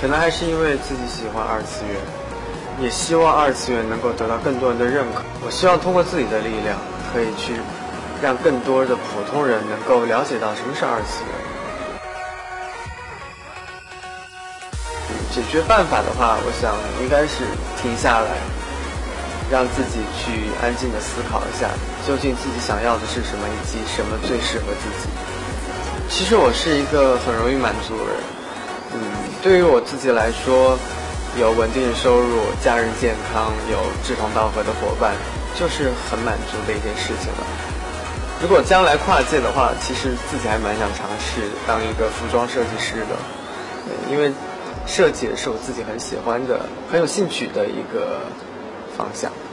可能还是因为自己喜欢二次元，也希望二次元能够得到更多人的认可。我希望通过自己的力量，可以去让更多的普通人能够了解到什么是二次元。解决办法的话，我想应该是停下来，让自己去安静的思考一下，究竟自己想要的是什么，以及什么最适合自己。其实我是一个很容易满足的人，对于我自己来说，有稳定的收入，家人健康，有志同道合的伙伴，就是很满足的一件事情了。如果将来跨界的话，其实自己还蛮想尝试当一个服装设计师的，因为设计也是我自己很喜欢的、很有兴趣的一个方向。